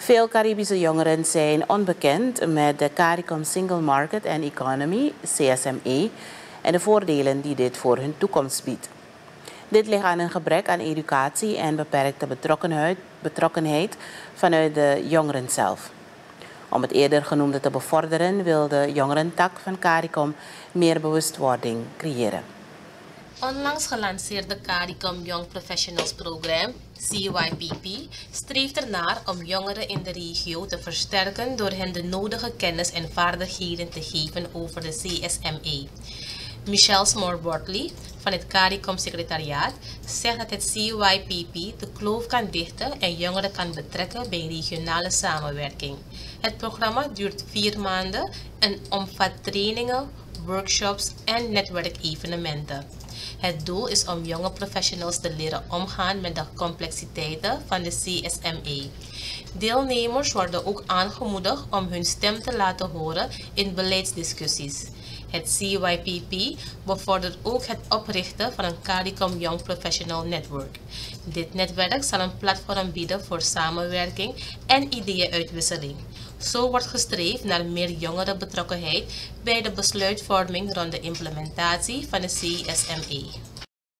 Veel Caribische jongeren zijn onbekend met de Caricom Single Market and Economy, Csme, en de voordelen die dit voor hun toekomst biedt. Dit ligt aan een gebrek aan educatie en beperkte betrokkenheid vanuit de jongeren zelf. Om het eerder genoemde te bevorderen wil de jongerentak van Caricom meer bewustwording creëren. Onlangs gelanceerde Caricom Young Professionals Program, CYPP, streeft ernaar om jongeren in de regio te versterken door hen de nodige kennis en vaardigheden te geven over de Csme. Michelle Smore-Wortley van het Caricom secretariaat zegt dat het CYPP de kloof kan dichten en jongeren kan betrekken bij regionale samenwerking. Het programma duurt 4 maanden en omvat trainingen, workshops en netwerkevenementen. Het doel is om jonge professionals te leren omgaan met de complexiteiten van de Csme. Deelnemers worden ook aangemoedigd om hun stem te laten horen in beleidsdiscussies. Het CYPP bevordert ook het oprichten van een Caricom Young Professional Network. Dit netwerk zal een platform bieden voor samenwerking en ideeënuitwisseling. Zo wordt gestreefd naar meer jongerenbetrokkenheid bij de besluitvorming rond de implementatie van de Csme.